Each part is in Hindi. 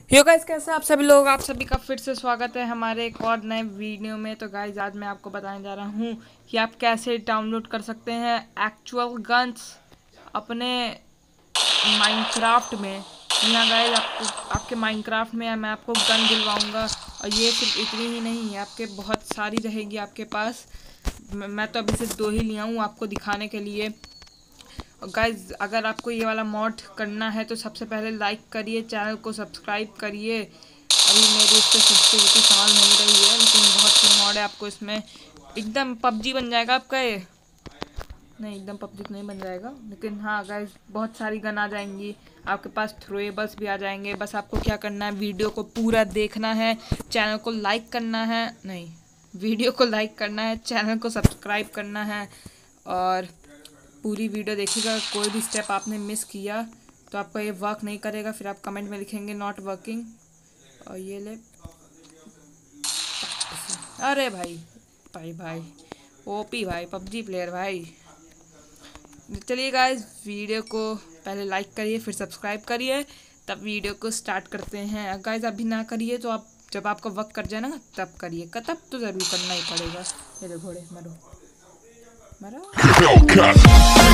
यो गाइस, कैसे आप सभी लोग। आप सभी का फिर से स्वागत है हमारे एक और नए वीडियो में। तो गाइस, आज मैं आपको बताने जा रहा हूँ कि आप कैसे डाउनलोड कर सकते हैं एक्चुअल गन्स अपने माइनक्राफ्ट में। जी हाँ गाइस, आपके माइनक्राफ्ट में मैं आपको गन दिलवाऊंगा। और ये सिर्फ इतनी ही नहीं है, आपके बहुत सारी रहेगी आपके पास। मैं तो अभी सिर्फ 2 ही लिया हूँ आपको दिखाने के लिए। गाइज, अगर आपको ये वाला मॉड करना है तो सबसे पहले लाइक करिए, चैनल को सब्सक्राइब करिए। अभी मेरी इस पर सब्सिडिटी साल नहीं रही है, लेकिन बहुत सी मॉड है। आपको इसमें एकदम पबजी बन जाएगा आपका। ये नहीं, एकदम पबजी तो नहीं बन जाएगा, लेकिन हाँ गाइज, बहुत सारी गन आ जाएंगी आपके पास, थ्रोएबल्स भी आ जाएंगे। बस आपको क्या करना है, वीडियो को पूरा देखना है, चैनल को लाइक करना है, नहीं, वीडियो को लाइक करना है, चैनल को सब्सक्राइब करना है और पूरी वीडियो देखिएगा। कोई भी स्टेप आपने मिस किया तो आपका ये वर्क नहीं करेगा, फिर आप कमेंट में लिखेंगे नॉट वर्किंग। और ये ले, अरे भाई भाई भाई, ओपी भाई, पबजी प्लेयर भाई। चलिए गाइस, वीडियो को पहले लाइक करिए, फिर सब्सक्राइब करिए, तब वीडियो को स्टार्ट करते हैं। गाइस, अभी ना करिए तो आप जब आपका वर्क कर जाए ना तब करिए, तब तो ज़रूर करना ही पड़ेगा। ये घोड़े मरो मरो।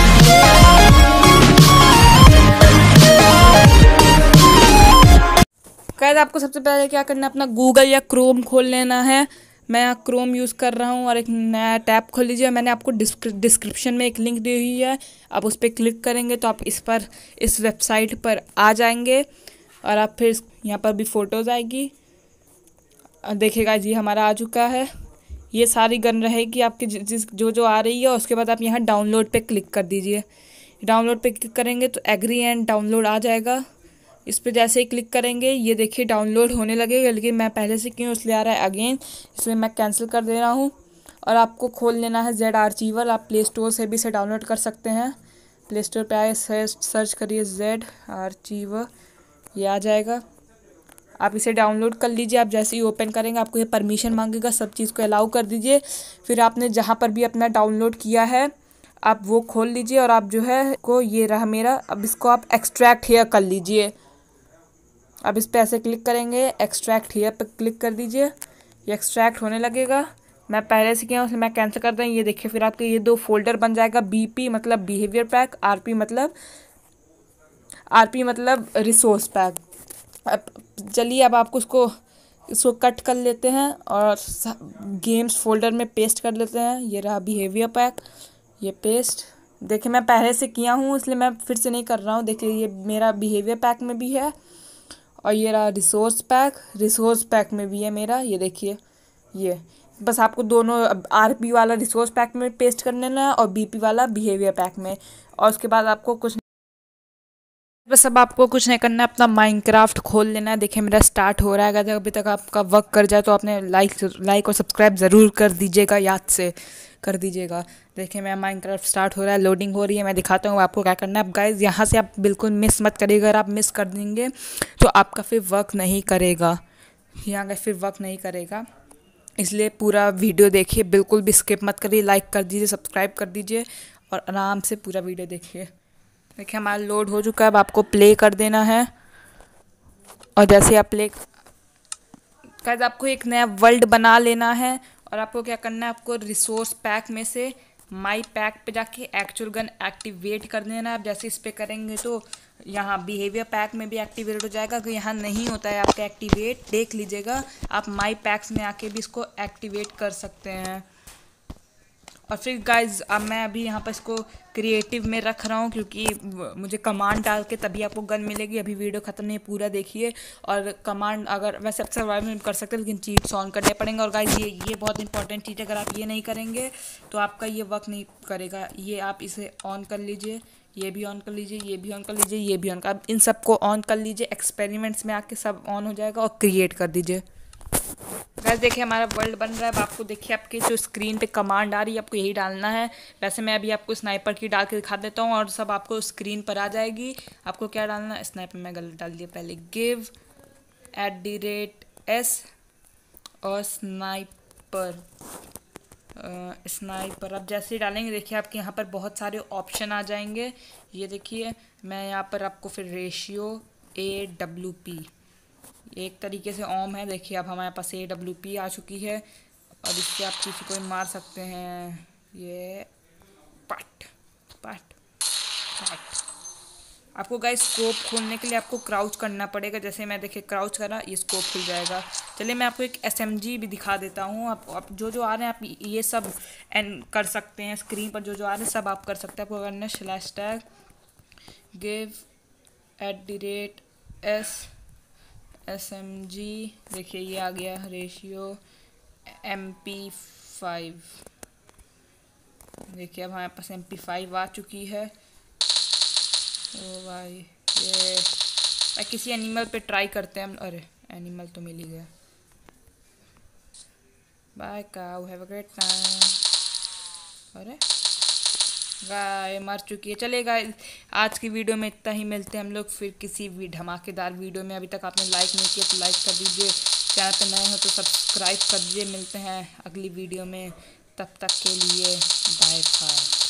गाइस, आपको सबसे पहले क्या करना है, अपना गूगल या क्रोम खोल लेना है। मैं यहाँ क्रोम यूज़ कर रहा हूँ और एक नया टैब खोल लीजिए। मैंने आपको डिस्क्रिप्शन में एक लिंक दी हुई है, आप उस पर क्लिक करेंगे तो आप इस वेबसाइट पर आ जाएंगे। और आप फिर यहाँ पर भी फ़ोटोज़ आएगी, देखिएगा जी हमारा आ चुका है। ये सारी गन रहेगी आपकी जिस जो जो आ रही है। उसके बाद आप यहाँ डाउनलोड पे क्लिक कर दीजिए। डाउनलोड पे क्लिक करेंगे तो एग्री एंड डाउनलोड आ जाएगा। इस पर जैसे ही क्लिक करेंगे ये देखिए डाउनलोड होने लगेगा, लेकिन मैं पहले से क्यों इसलिए आ रहा है अगेन, इसलिए मैं कैंसिल कर दे रहा हूँ। और आपको खोल लेना है जेड आर्चीवर। आप प्ले स्टोर से भी इसे डाउनलोड कर सकते हैं। प्ले स्टोर पर आए, सर्च करिए जेड आर्चीवर, ये आ जाएगा। आप इसे डाउनलोड कर लीजिए। आप जैसे ही ओपन करेंगे आपको ये परमिशन मांगेगा, सब चीज़ को अलाउ कर दीजिए। फिर आपने जहाँ पर भी अपना डाउनलोड किया है आप वो खोल लीजिए और आप जो है को ये रहा मेरा, अब इसको आप एक्सट्रैक्ट हेयर कर लीजिए। अब इस पर ऐसे क्लिक करेंगे, एक्सट्रैक्ट हेयर पर क्लिक कर दीजिए, ये एक्सट्रैक्ट होने लगेगा। मैं पहले से किया उसमें मैं कैंसिल कर दूँ। ये देखिए फिर आपके ये 2 फोल्डर बन जाएगा, बीपी मतलब बिहेवियर पैक, आरपी मतलब रिसोर्स पैक। अब चलिए, अब आपको इसको कट कर लेते हैं और गेम्स फोल्डर में पेस्ट कर लेते हैं। ये रहा बिहेवियर पैक, ये पेस्ट। देखिए मैं पहले से किया हूँ इसलिए मैं फिर से नहीं कर रहा हूँ। देखिए ये मेरा बिहेवियर पैक में भी है और ये रहा रिसोर्स पैक में भी है मेरा। ये देखिए, ये बस आपको दोनों आरपी वाला रिसोर्स पैक में पेस्ट कर लेना है और बीपी वाला बिहेवियर पैक में। और उसके बाद आपको बस अब आपको कुछ नहीं करना है, अपना माइनक्राफ्ट खोल लेना है। देखिए मेरा स्टार्ट हो रहा है। अगर अभी तक आपका वर्क कर जाए तो आपने लाइक और सब्सक्राइब ज़रूर कर दीजिएगा, याद से कर दीजिएगा। देखिए मेरा माइनक्राफ्ट स्टार्ट हो रहा है, लोडिंग हो रही है। मैं दिखाता हूँ आपको क्या करना है। अब गाइस, यहाँ से आप बिल्कुल मिस मत करिएगा। अगर आप मिस कर देंगे तो आपका फिर वर्क नहीं करेगा, यहाँ का फिर वर्क नहीं करेगा। इसलिए पूरा वीडियो देखिए, बिल्कुल भी स्किप मत करिए। लाइक कर दीजिए, सब्सक्राइब कर दीजिए और आराम से पूरा वीडियो देखिए। देखिए हमारा लोड हो चुका है, अब आपको प्ले कर देना है। और जैसे आप प्ले, गाइस आपको एक नया वर्ल्ड बना लेना है और आपको क्या करना है, आपको रिसोर्स पैक में से माई पैक पे जाके एक्चुअल गन एक्टिवेट कर देना है। आप जैसे इस पर करेंगे तो यहाँ बिहेवियर पैक में भी एक्टिवेट हो जाएगा। अगर यहाँ नहीं होता है आपका एक्टिवेट, देख लीजिएगा, आप माई पैक्स में आके भी इसको एक्टिवेट कर सकते हैं। और फिर गाइज, अब मैं अभी यहाँ पर इसको क्रिएटिव में रख रहा हूँ क्योंकि मुझे कमांड डाल के तभी आपको गन मिलेगी। अभी वीडियो ख़त्म नहीं, पूरा देखिए। और कमांड अगर वैसे आप सर्वाइवल में कर सकते हैं, लेकिन चीट्स ऑन करने पड़ेंगे। और गाइज ये बहुत इंपॉर्टेंट चीज़ है, अगर आप ये नहीं करेंगे तो आपका ये वर्क नहीं करेगा। ये आप इसे ऑन कर लीजिए, ये भी ऑन कर लीजिए, ये भी ऑन कर लीजिए, ये भी ऑन कर, इन सबको ऑन कर लीजिए। एक्सपेरिमेंट्स में आके सब ऑन हो जाएगा और क्रिएट कर दीजिए। गाइस देखिए हमारा वर्ल्ड बन रहा है। अब आपको देखिए आपके जो स्क्रीन पे कमांड आ रही है आपको यही डालना है। वैसे मैं अभी आपको स्नाइपर की डाल के दिखा देता हूँ और सब आपको स्क्रीन पर आ जाएगी। आपको क्या डालना है, स्नाइपर में गलत डाल दिया पहले, गिव @s और स्नाइपर अब जैसे ही डालेंगे देखिए आपके यहाँ पर बहुत सारे ऑप्शन आ जाएंगे। ये देखिए मैं यहाँ पर आपको फिर रेशियो AWP एक तरीके से ओम है। देखिए अब हमारे पास AWP आ चुकी है और इससे आप किसी को मार सकते हैं। ये पट पट पट। आपको गाइस स्कोप खोलने के लिए आपको क्राउच करना पड़ेगा। जैसे मैं देखिए क्राउच करा, ये स्कोप खुल जाएगा। चलिए मैं आपको एक SMG भी दिखा देता हूँ। आप जो आ रहे हैं आप ये सब एन कर सकते हैं। स्क्रीन पर जो आ रहे हैं सब आप कर सकते हैं। आपको करना है /टैग गिव @SMG। देखिए ये आ गया रेशियो MP5। देखिए अब हमारे पास MP5 आ चुकी है। ओ भाई ये भाई किसी एनिमल पे ट्राई करते हैं हम। अरे एनिमल तो मिल ही गया। Bye cow, have a great time. अरे गाय मर चुकी है। चलिए गाय आज की वीडियो में इतना ही। मिलते हैं हम लोग फिर किसी भी धमाकेदार वीडियो में। अभी तक आपने लाइक नहीं किया तो लाइक कर दीजिए। चैनल पे नए हो तो सब्सक्राइब कर दीजिए। मिलते हैं अगली वीडियो में, तब तक के लिए बाय बाय।